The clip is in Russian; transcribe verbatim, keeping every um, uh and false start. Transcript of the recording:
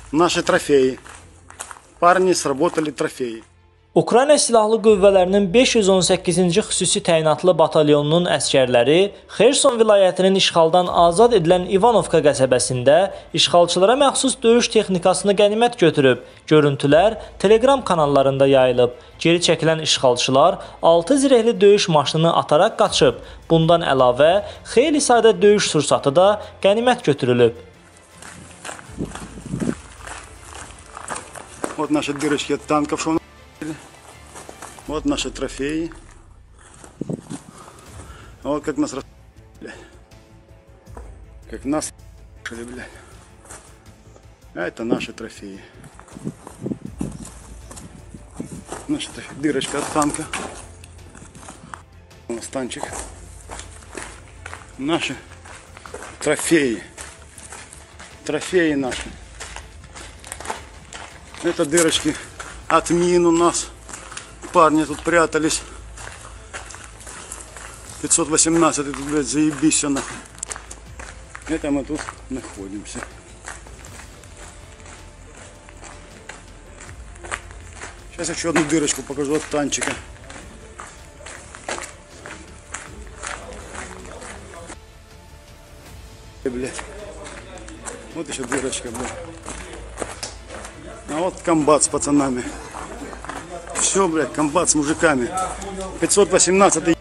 Наши трофеи. Парни сработали трофеи. Ukrayna Silahlı Qüvvələrinin beş yüz on səkkizinci xüsusi təyinatlı batalyonunun əsgərləri Xerson vilayətinin işğaldan azad edilən İvanovka qəsəbəsində işğalçılara məxsus döyüş texnikasını qənimət götürüb. Görüntülər Telegram kanallarında yayılıb. Geri çəkilən işğalçılar altı zirehli döyüş maşını ataraq qaçıb. Bundan əlavə xeyli sayda döyüş sursatı da qənimət götürülüb. Вот наши дырочки от танков, что вот наши трофеи. Вот как нас расстреляли. Как нас расстреляли. А это наши трофеи. Наша дырочка от танка. У нас танчик. Наши трофеи. Трофеи наши. Это дырочки от мин у нас. Парни тут прятались. пятьсот восемнадцать, тут, блядь, заебись все нахуй. Это мы тут находимся. Сейчас еще одну дырочку покажу от танчика. Блядь. Вот еще дырочка, блядь. А вот комбат с пацанами. Все, блядь, комбат с мужиками. пятьсот восемнадцать.